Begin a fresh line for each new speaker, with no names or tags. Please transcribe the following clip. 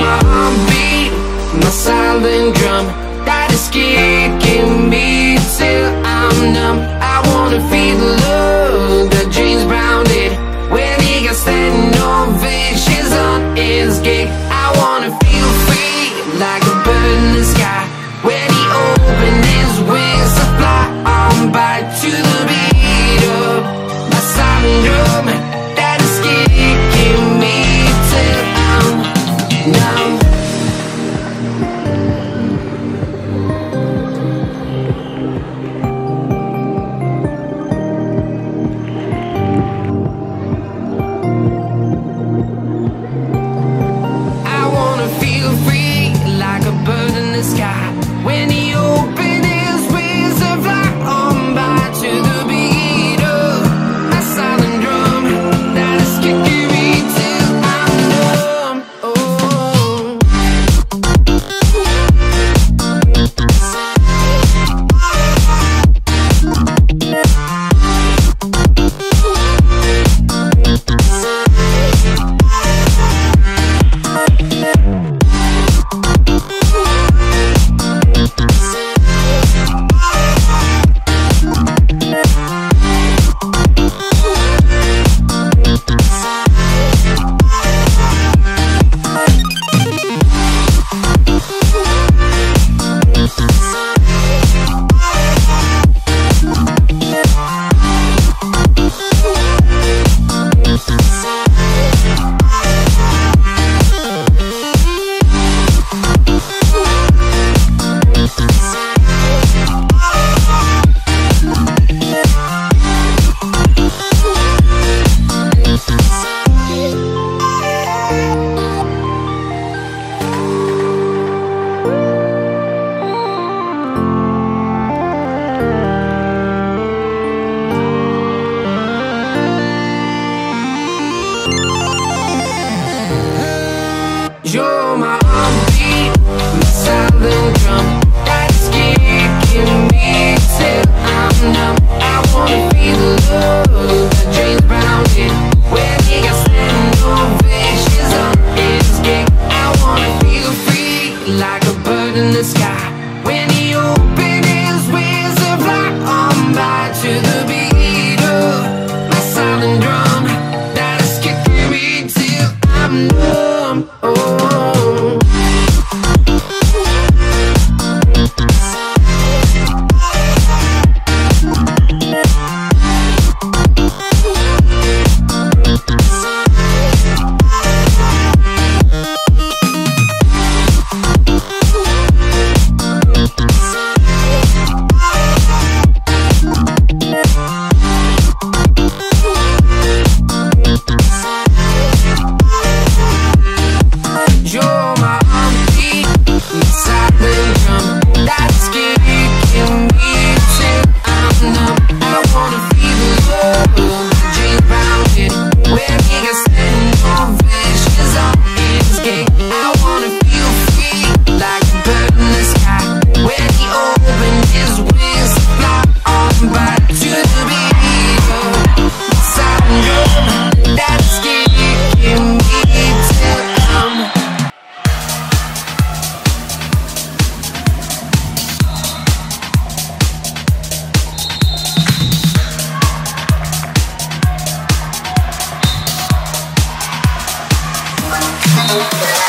my heartbeat, my silent drum that is kicking me till I'm numb. I wanna feel the love that James Brown did when he got standing ovations on his gig. I wanna feel free like a bird in the sky when he opened his wings to fly on by to the beat of my silent drum that is kicking me till I'm numb. I wanna feel free like a bird in the sky when he opened his wings to fly on by to the beat of my silent drum that is kicking me till I'm numb. Oh. You're my heartbeat, my silent drum that's kicking me till I'm numb. I wanna feel the love that James Brown did when he got standing ovations on his gig. I wanna feel free like a bird in the sky when he opened his wings to fly on by to the beat of my silent drum that is kicking me till I'm numb. Oh. You're my heartbeat, my silent drum that's kicking me till I'm numb. I wanna feel the love that James Brown did when he got standing ovations on his gig. I wanna feel free like a bird in the sky when he opened his wings to fly on by to the beat of my silent drum that's kicking me till I'm
Molt.